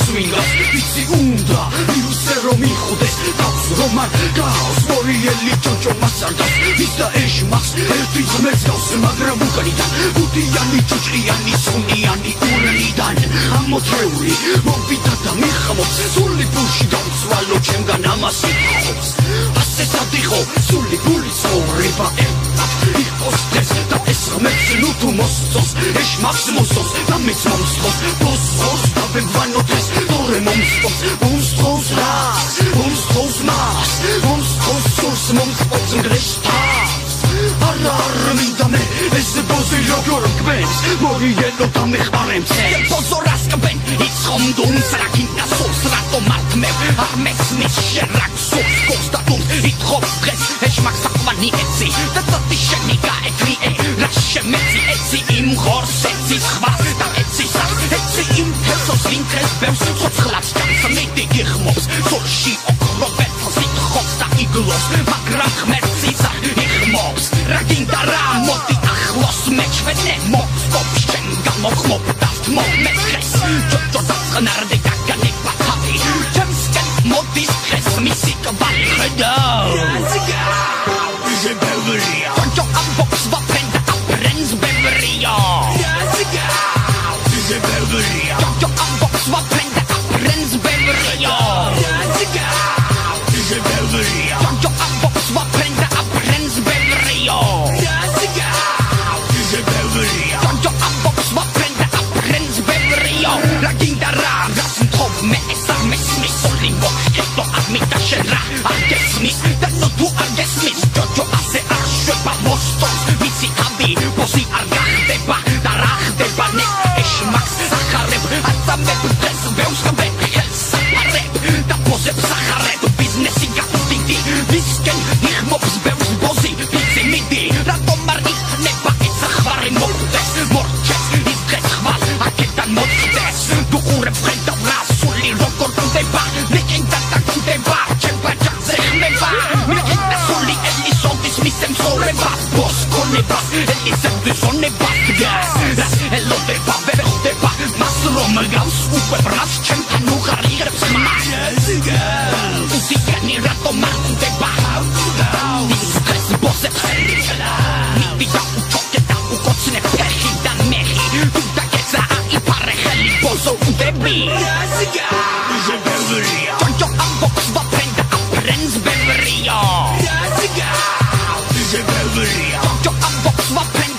სვინგავს ვიცი უნდა ვირუსზე რომ იხუდეს თავს რომ არ გავს მორიელი ჯოჯო მასარდავს ის და ეშმახს ერთი ძმებს გავს მაგრამ უკანიდან გუდიანი ჭუჭყიანი სუნიანი ურნიდან ამოთრეული მომვიდა და მიხმობს სული გულში დავცვალო ჩემგან ამას იხობს ასეცად იყო სული გული ცხოვრება იყოს დღეს და ეს ღმერთს ნუ თუ მოსწოს ეშმახს მოსწოს და მეც მომსწოს ბოსოს და ვეგვანო დღეს თორე მომსწოს მომსწოს რას მომსწოს მას მომსწოს სურს მომსწოს მგრეშთავს არა მინდა მე ეს ბოზი როგორ მკბენს მორიელო და მეხმარემ ცემს ბოზო რას კბენ ის ხომ დუმს რა გინდა სურს რატო მართმევ არ მესმის შერაკ სურს გოს და დუმს ითხოვს დღეს ეშმაკს საყვანი ეცი და წოდი შენი გაეთრიე რა შემეცი ეცი იმ ხორს ეცი სხვა და ეცი სახ ეცი იმ თესოს ვინქეს ბევრს ცოცხლად ჭამს მიდი გიხმობს სულში ოქრო ვეთოს ითხოვს და იგლოს მაგრამ ღმერთს ისა იხმობს რა გინდა რა მოდი ახლოს მეჩვენე მოგსტოპ შენ გამოხმობ მომეცეს ჯოჯო დაწყნარდი გაგანება თავი ჩემსკენ მოდის დღეს მისი კვალი ხედავ იზე ბევრია ჯოჯო ამბობს ვაფრენ და აფრენს ბევრია იზე ბევრია ჯოჯო ამბობს ვაფრენ და აფრენს ბევრია იზე ბევრია ჯოჯო ამბობს ვაფრენ და აფრენს ბევრია იზე ბევრია ჯოჯო ამბობს ვაფრენ და აფრენს ბევრია რა გინდა რა რას მთხოვ მე ეს არ მესმის სული მოხდო არ მიტაშენ რა არ გესმის და ნუ თუ არ გესმის ჯოჯო ასე არ შვება მოსწონს ვიცი თავი ბოსი არ გახდება და რა ხდება ნე ეშმაკს ახარებ აწამებ დღეს ბევრს ხმებ ხელს საფარებ და ბოსებს ახარებ ბიზნესი გახდიდი ვისკენ იხმობს ბევრს ბოზი ვიცი მიდი რატომ არ იქნება ეს ხვარი მოხდეს მორჩეს ის დღეს ხვალ აქედან მოხდეს დუყურებ ხედავ რა სული როგორ კვდება ლეგენდა დაგკვდება ჩემ ბაჭაზე ხმება ლეგენდა სული ელისონდის მისცემ ცხოვრება ბოს ქონებას ელისონდის ონება დგას რას ელოდება ვერ ხდება მას რომ გავს უკვე ბრას ჩემთან უღარიღებს ხმას უსიკანი რატომ არ კვდება ის დღეს ბოსებს ელიშლა მიდი და უჩოქე და უკოცნე ფერხიდან მეხი თუ დაგეცა აიფარე ხელი ბოზო უდები იზე ბევრია ჯოჯო ამბობს ვაფრენ და აფრენს ბევრია იზე ბევრია ჯოჯო ამბობს ვაფრენ